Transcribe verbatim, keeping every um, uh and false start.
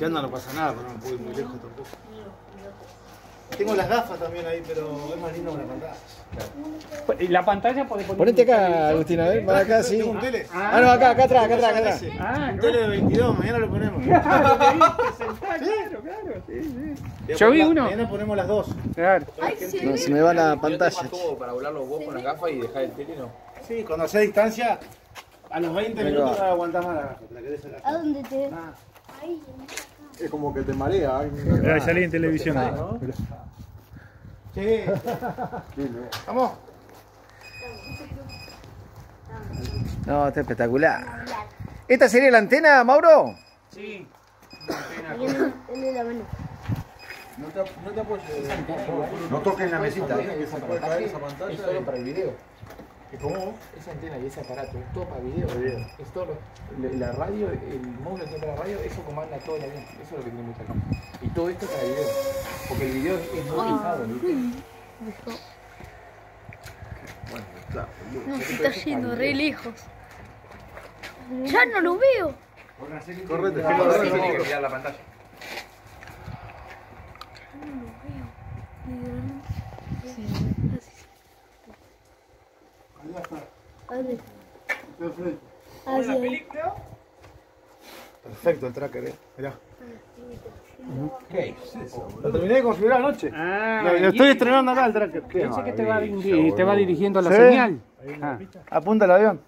Si anda no pasa nada, pero no puedo ir muy lejos tampoco. Tengo las gafas también ahí, pero es más lindo con la pantalla. ¿Y la pantalla puede poner? Ponete acá, Agustín, a ver, para acá, sí. ¿Tengo un tele? Ah, no, acá, acá atrás, acá atrás, acá atrás. Ah, Un tele de veintidós, mañana lo ponemos. Claro, claro, claro, sí, sí. Yo vi uno. Mañana ponemos las dos. Claro. No, se me va la pantalla. ¿No te más cómodo para volarlo vos con la gafa y dejar el tele, no? Sí, cuando hace distancia, a los veinte Venga. minutos no aguantás más la gafa. ¿Te la querés sacar? ¿A dónde te...? Ah. Ahí. Es como que te marea. Ahí salí en televisión ahí. Sí. Vamos. No, está espectacular. ¿Esta sería la antena, Mauro? Sí. Él es la mano. No te, no te apoyes. No toques la mesita, ¿eh? que se puede caer esa pantalla. Es solo para el video. ¿Cómo? Esa antena y ese aparato es todo para video. Es todo lo- la, la radio, el módulo que tiene para la radio, eso comanda todo el avión. Eso es lo que tiene muy claro. Y todo esto para video. Porque el video es muy pesado, ¿viste? Bueno, claro. No, se está yendo re lejos. Ya no lo veo. Correte, Ahora sí tiene que mirar la pantalla. No lo veo. Sí. Allá está. Así. Está de frente. Así. Perfecto el tracker, eh. Mirá. Lo terminé de configurar anoche. Ah, Lo, lo y- estoy estrenando acá el tracker. Pensé que te va, diri- te va dirigiendo la ¿Sí? señal. Ah. Apunta el avión.